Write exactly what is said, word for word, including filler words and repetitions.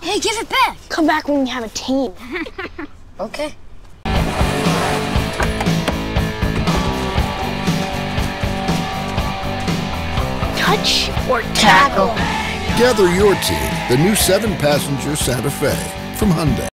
Hey, give it back. Come back when you have a team. Okay. Touch or tackle. Gather your team, the new seven passenger Santa Fe from Hyundai.